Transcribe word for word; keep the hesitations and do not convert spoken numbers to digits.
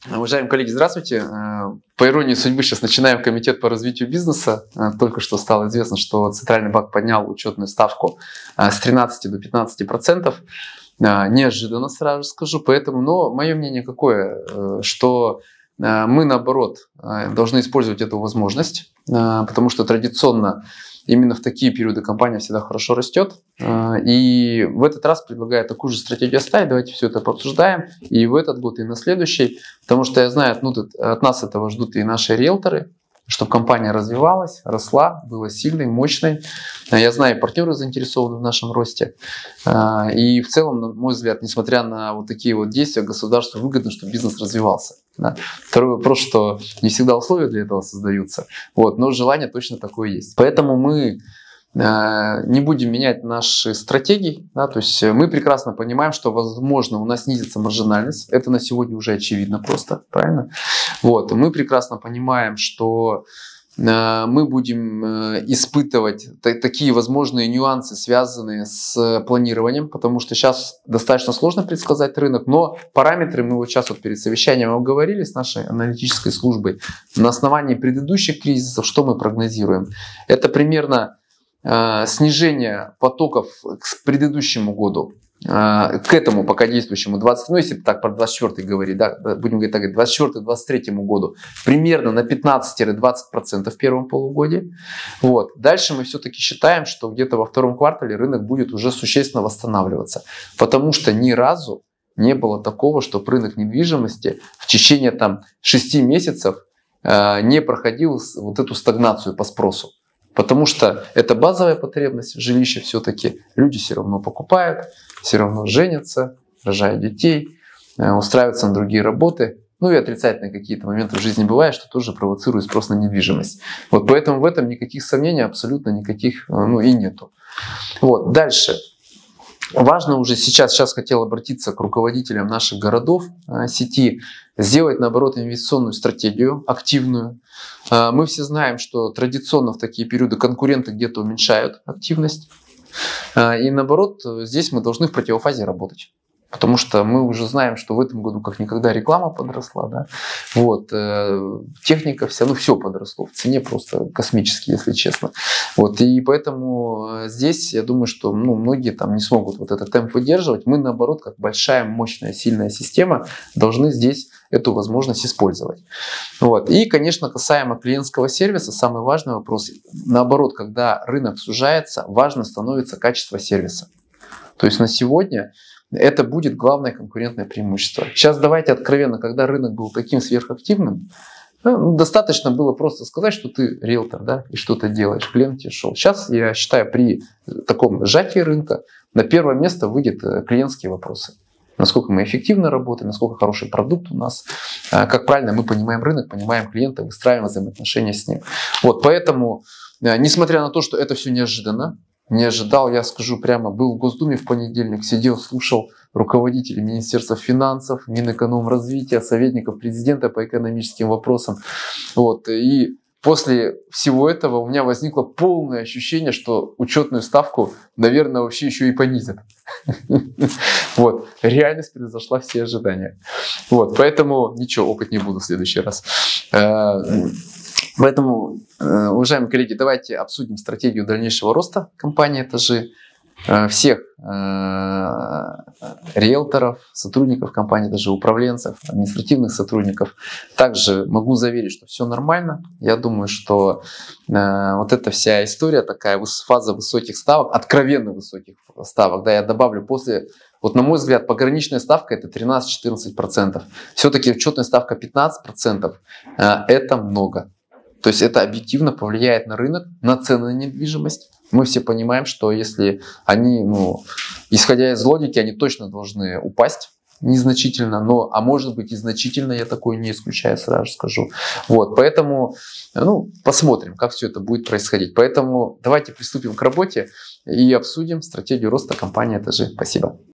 Уважаемые коллеги, здравствуйте. По иронии судьбы, сейчас начинаем комитет по развитию бизнеса. Только что стало известно, что Центральный банк поднял учетную ставку с тринадцати до пятнадцати процентов. Неожиданно, сразу скажу. Поэтому, но мое мнение какое, что мы, наоборот, должны использовать эту возможность, потому что традиционно именно в такие периоды компания всегда хорошо растет. И в этот раз предлагаю такую же стратегию оставить. Давайте все это пообсуждаем и в этот год, и на следующий. Потому что я знаю, ну, от нас этого ждут и наши риэлторы, чтобы компания развивалась, росла, была сильной, мощной. Я знаю, партнеры заинтересованы в нашем росте. И в целом, на мой взгляд, несмотря на вот такие вот действия, государству выгодно, чтобы бизнес развивался. Да. Второй вопрос, что не всегда условия для этого создаются, вот, но желание точно такое есть. Поэтому мы э, не будем менять наши стратегии. Да, то есть мы прекрасно понимаем, что, возможно, у нас снизится маржинальность. Это на сегодня уже очевидно просто, правильно? Вот, мы прекрасно понимаем, что мы будем испытывать такие возможные нюансы, связанные с планированием, потому что сейчас достаточно сложно предсказать рынок, но параметры мы вот сейчас вот перед совещанием обговорили с нашей аналитической службой. На основании предыдущих кризисов, что мы прогнозируем? Это примерно э, снижение потоков к предыдущему году, к этому пока действующему двадцать, ну если так про двадцать четвёртый говорить, да, будем говорить так, двадцать четвёртый — двадцать третьему году, примерно на пятнадцать — двадцать процентов в первом полугодии. Вот. Дальше мы все-таки считаем, что где-то во втором квартале рынок будет уже существенно восстанавливаться, потому что ни разу не было такого, чтобы рынок недвижимости в течение там шести месяцев э, не проходил вот эту стагнацию по спросу. Потому что это базовая потребность, жилище все-таки, люди все равно покупают, все равно женятся, рожают детей, устраиваются на другие работы. Ну и отрицательные какие-то моменты в жизни бывают, что тоже провоцирует спрос на недвижимость. Вот поэтому в этом никаких сомнений абсолютно никаких, ну и нету. Вот, дальше. Важно уже сейчас, сейчас хотел обратиться к руководителям наших городов сети, сделать, наоборот, инвестиционную стратегию активную. Мы все знаем, что традиционно в такие периоды конкуренты где-то уменьшают активность. И наоборот, здесь мы должны в противофазе работать. Потому что мы уже знаем, что в этом году как никогда реклама подросла, да? Вот, э, техника вся, ну все подросло в цене просто космически, если честно. Вот, и поэтому здесь я думаю, что ну, многие там не смогут вот этот темп выдерживать. Мы наоборот, как большая, мощная, сильная система, должны здесь эту возможность использовать. Вот. И, конечно, касаемо клиентского сервиса, самый важный вопрос. Наоборот, когда рынок сужается, важно становится качество сервиса. То есть на сегодня это будет главное конкурентное преимущество. Сейчас давайте откровенно, когда рынок был таким сверхактивным, ну, достаточно было просто сказать, что ты риэлтор, да, и что ты делаешь, клиент тебе шел. Сейчас, я считаю, при таком сжатии рынка на первое место выйдет клиентские вопросы. Насколько мы эффективно работаем, насколько хороший продукт у нас, как правильно мы понимаем рынок, понимаем клиента, выстраиваем взаимоотношения с ним. Вот, поэтому, несмотря на то, что это все неожиданно, не ожидал, я скажу прямо, был в Госдуме в понедельник, сидел, слушал руководителей Министерства финансов, Минэкономразвития, советников президента по экономическим вопросам. Вот. И после всего этого у меня возникло полное ощущение, что учетную ставку, наверное, вообще еще и понизят. Вот. Реальность превзошла все ожидания. Вот. Поэтому ничего, опыт не буду в следующий раз. Поэтому, уважаемые коллеги, давайте обсудим стратегию дальнейшего роста компании «Этажи», всех риэлторов, сотрудников компании, даже управленцев, административных сотрудников. Также могу заверить, что все нормально. Я думаю, что вот эта вся история, такая фаза высоких ставок, откровенно высоких ставок, да, я добавлю после, вот на мой взгляд, пограничная ставка это тринадцать-четырнадцать процентов. Все-таки учетная ставка пятнадцать процентов, это много. То есть это объективно повлияет на рынок, на цены на недвижимость. Мы все понимаем, что если они, ну, исходя из логики, они точно должны упасть незначительно, но, а может быть и значительно, я такое не исключаю, сразу скажу. Вот, поэтому, ну, посмотрим, как все это будет происходить. Поэтому давайте приступим к работе и обсудим стратегию роста компании «Этажи». Спасибо.